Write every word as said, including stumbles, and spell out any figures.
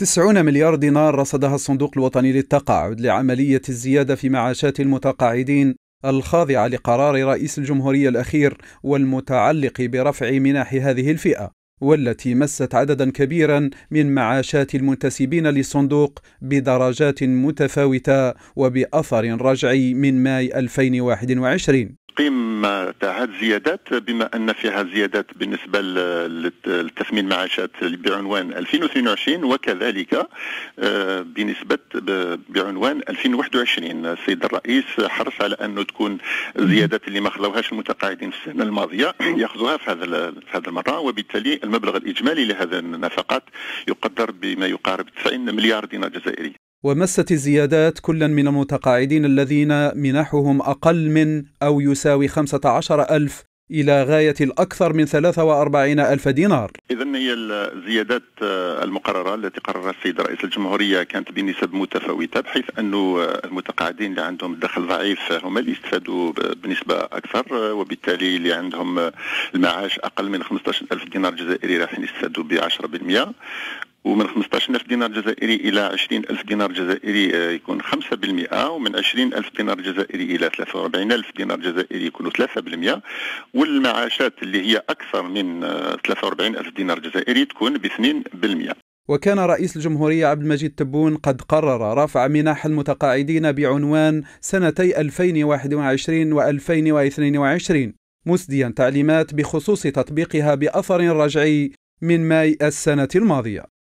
تسعون مليار دينار رصدها الصندوق الوطني للتقاعد لعملية الزيادة في معاشات المتقاعدين الخاضعة لقرار رئيس الجمهورية الأخير والمتعلق برفع منح هذه الفئة، والتي مست عددا كبيرا من معاشات المنتسبين للصندوق بدرجات متفاوتة وبأثر رجعي من ماي ألفين وواحد وعشرين. قيمة تاع هذه الزيادات بما أن فيها زيادات بالنسبة لتثمين معاشات بعنوان ألفين واثنين وعشرين وكذلك بنسبة بعنوان ألفين وواحد وعشرين. السيد الرئيس حرص على أنه تكون الزيادات اللي ما خذوهاش المتقاعدين في السنة الماضية يأخذوها في هذا في هذه المرة، وبالتالي المبلغ الإجمالي لهذه النفقات يقدر بما يقارب تسعين مليار دينار جزائري. ومست الزيادات كلا من المتقاعدين الذين منحهم أقل من أو يساوي خمسة عشر ألف إلى غاية الأكثر من ثلاثة وأربعين ألف دينار. إذن هي الزيادات المقررة التي قررها السيد رئيس الجمهورية كانت بنسب متفاوتة، بحيث أن المتقاعدين اللي عندهم دخل ضعيف هم اللي يستفادوا بنسبة أكثر، وبالتالي اللي عندهم المعاش أقل من خمسة عشر ألف دينار جزائري راح يستفادوا ب عشرة بالمئة، ومن خمسة عشر ألف دينار جزائري إلى عشرين ألف دينار جزائري يكون خمسة بالمئة، ومن عشرين ألف دينار جزائري إلى ثلاثة وأربعين ألف دينار جزائري يكونوا ثلاثة بالمئة، والمعاشات اللي هي أكثر من ثلاثة وأربعين ألف دينار جزائري تكون ب اثنين بالمئة. وكان رئيس الجمهورية عبد المجيد تبون قد قرر رفع منح المتقاعدين بعنوان سنتي ألفين وواحد وعشرين وألفين واثنين وعشرين، مسديا تعليمات بخصوص تطبيقها بأثر رجعي من ماي السنة الماضية.